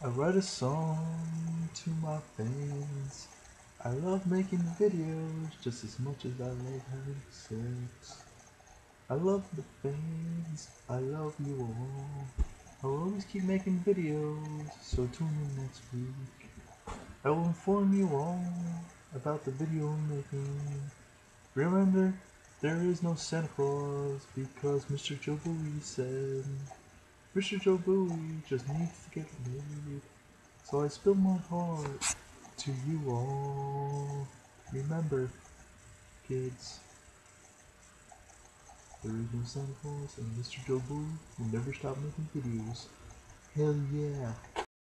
I write a song to my fans. I love making videos just as much as I love having sex. I love the fans, I love you all. I'll always keep making videos, so tune in next week. I will inform you all about the video I'm making. Remember, there is no Santa Claus because Mr. MrJoeBuie said Mr. MrJoeBuie just needs to get laid. So I spill my heart to you all. Remember, kids, there is no Santa Claus and Mr. MrJoeBuie will never stop making videos. Hell yeah.